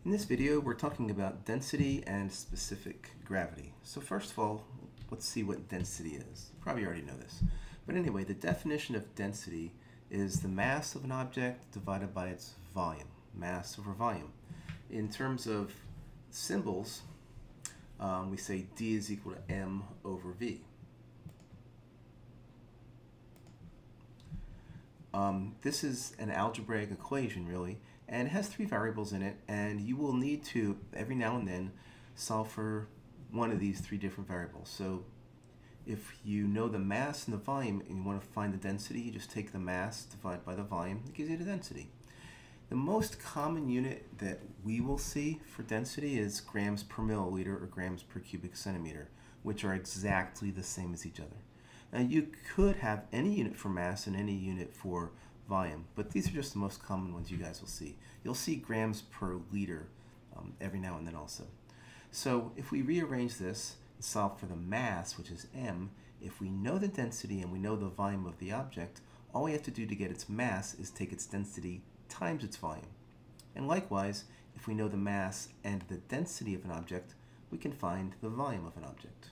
In this video, we're talking about density and specific gravity. So first of all, let's see what density is. You probably already know this. But anyway, the definition of density is the mass of an object divided by its volume, mass over volume. In terms of symbols, we say D is equal to M over V. This is an algebraic equation, really, and it has three variables in it, and you will need to, every now and then, solve for one of these three different variables. So if you know the mass and the volume and you want to find the density, you just take the mass divided by the volume. It gives you the density. The most common unit that we will see for density is grams per milliliter or grams per cubic centimeter, which are exactly the same as each other. Now you could have any unit for mass and any unit for volume, but these are just the most common ones you guys will see. You'll see grams per liter every now and then also. So if we rearrange this and solve for the mass, which is m, if we know the density and we know the volume of the object, all we have to do to get its mass is take its density times its volume. And likewise, if we know the mass and the density of an object, we can find the volume of an object.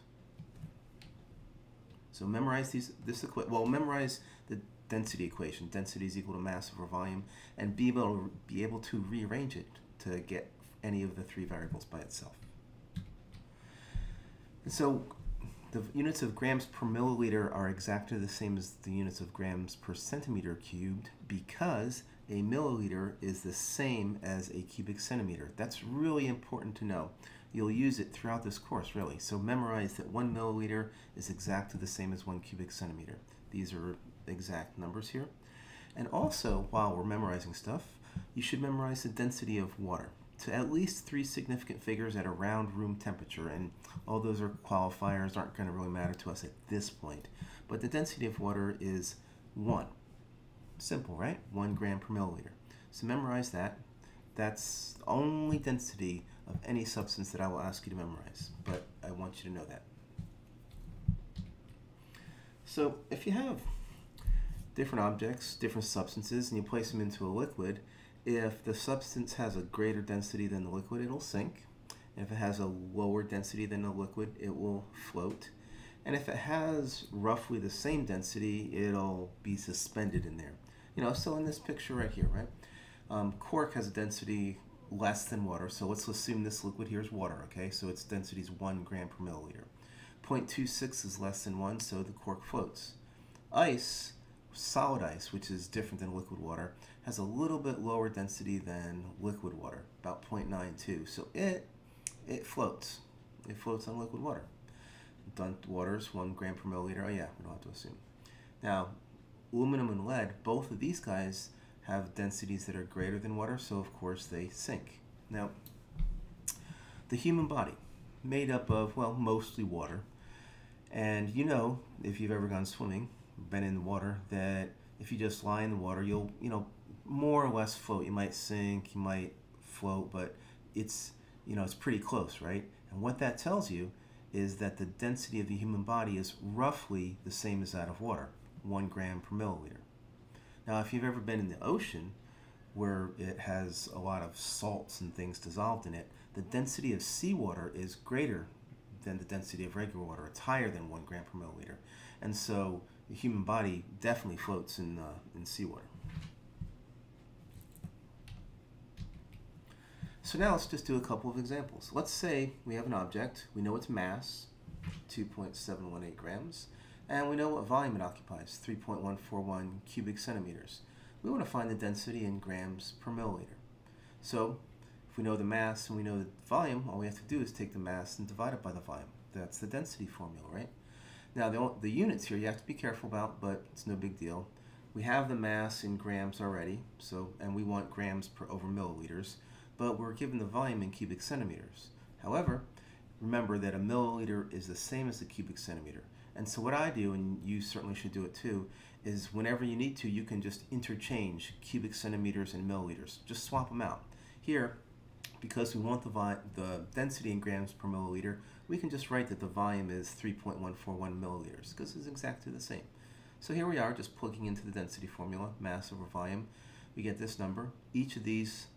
So memorize memorize the density equation. Density is equal to mass over volume, and be able to rearrange it to get any of the three variables by itself. And so the units of grams per milliliter are exactly the same as the units of grams per centimeter cubed, because a milliliter is the same as a cubic centimeter. That's really important to know. You'll use it throughout this course, really. So memorize that 1 milliliter is exactly the same as 1 cubic centimeter. These are exact numbers here. And also, while we're memorizing stuff, you should memorize the density of water to at least 3 significant figures at around room temperature. And all those are qualifiers, aren't going to really matter to us at this point. But the density of water is 1. Simple, right? 1 gram per milliliter. So memorize that. That's the only density of any substance that I will ask you to memorize, but I want you to know that. So if you have different objects, different substances, and you place them into a liquid, if the substance has a greater density than the liquid, it'll sink. And if it has a lower density than the liquid, it will float. And if it has roughly the same density, it'll be suspended in there. You know, so in this picture right here, right? Cork has a density less than water, so let's assume this liquid here is water, okay? So its density is 1 gram per milliliter. 0.26 is less than 1, so the cork floats. Ice, solid ice, which is different than liquid water, has a little bit lower density than liquid water, about 0.92, so it floats. It floats on liquid water. Water is 1 gram per milliliter. Oh yeah, we don't have to assume. Now, aluminum and lead, both of these guys have densities that are greater than water, so of course they sink. Now, the human body, made up of, well, mostly water, and you know, if you've ever gone swimming, been in the water, that if you just lie in the water, you'll, more or less float. You might sink, you might float, but it's, it's pretty close, right? And what that tells you is that the density of the human body is roughly the same as that of water, 1 gram per milliliter. Now, if you've ever been in the ocean, where it has a lot of salts and things dissolved in it, the density of seawater is greater than the density of regular water. It's higher than 1 gram per milliliter. And so the human body definitely floats in seawater. So now let's just do a couple of examples. Let's say we have an object, we know its mass, 2.718 grams, and we know what volume it occupies, 3.141 cubic centimeters. We want to find the density in grams per milliliter. So if we know the mass and we know the volume, all we have to do is take the mass and divide it by the volume. That's the density formula, right? Now the units here you have to be careful about, but it's no big deal. We have the mass in grams already, and we want grams per over milliliters, but we're given the volume in cubic centimeters. However, remember that a milliliter is the same as a cubic centimeter. And so what I do, and you certainly should do it too, is whenever you need to, you can just interchange cubic centimeters and milliliters. Just swap them out. Here, because we want the density in grams per milliliter, we can just write that the volume is 3.141 milliliters, because it's exactly the same. So here we are, just plugging into the density formula, mass over volume. We get this number. Each of these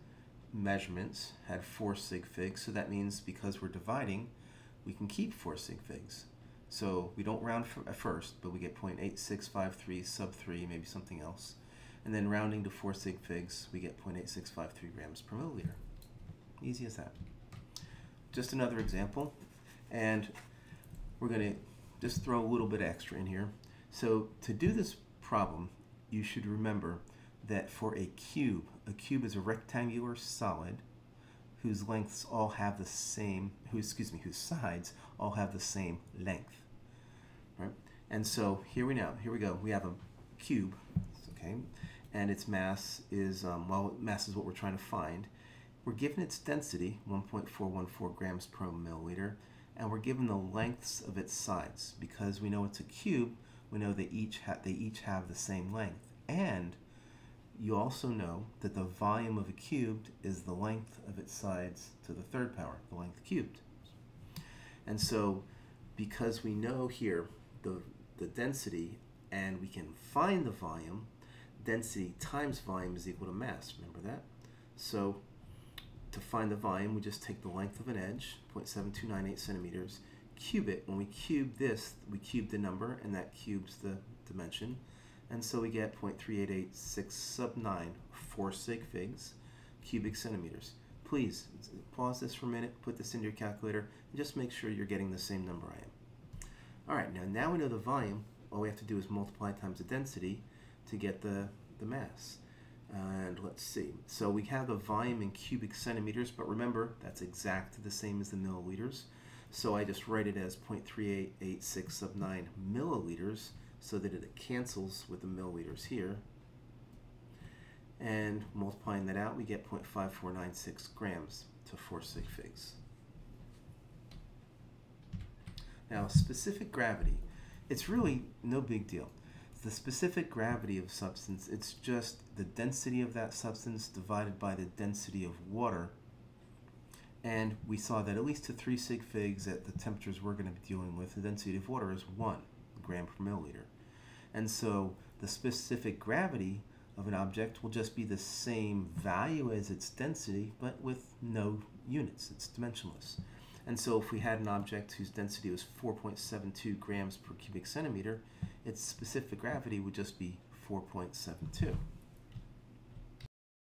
measurements had 4 sig figs, so that means because we're dividing, we can keep 4 sig figs. So we don't round at first, but we get 0.8653 sub 3, maybe something else. And then rounding to 4 sig figs, we get 0.8653 grams per milliliter. Easy as that. Just another example, and we're going to just throw a little bit extra in here. So to do this problem, you should remember that for a cube is a rectangular solid whose lengths all have the same, whose sides all have the same length, right? And so here we go. We have a cube, okay, and its mass is, mass is what we're trying to find. We're given its density, 1.414 grams per milliliter, and we're given the lengths of its sides. Because we know it's a cube, we know they each have the same length. And you also know that the volume of a cube is the length of its sides to the third power, the length cubed. And so because we know here the density and we can find the volume, density times volume is equal to mass. Remember that? So to find the volume, we just take the length of an edge, 0.7298 centimeters, cube it. When we cube this, we cube the number, and that cubes the dimension. And so we get 0.3886 sub 9, 4 sig figs, cubic centimeters. Please pause this for a minute, put this into your calculator, and just make sure you're getting the same number I am. All right, now we know the volume. All we have to do is multiply times the density to get the mass. And let's see. So we have the volume in cubic centimeters, but remember, that's exactly the same as the milliliters. So I just write it as 0.3886 sub 9 milliliters so that it cancels with the milliliters here. And multiplying that out, we get 0.5496 grams to 4 sig figs. Now, specific gravity, it's really no big deal. The specific gravity of substance, it's just the density of that substance divided by the density of water. And we saw that at least to 3 sig figs at the temperatures we're going to be dealing with, the density of water is 1 gram per milliliter. And so the specific gravity of an object will just be the same value as its density, but with no units. It's dimensionless. And so if we had an object whose density was 4.72 grams per cubic centimeter, its specific gravity would just be 4.72.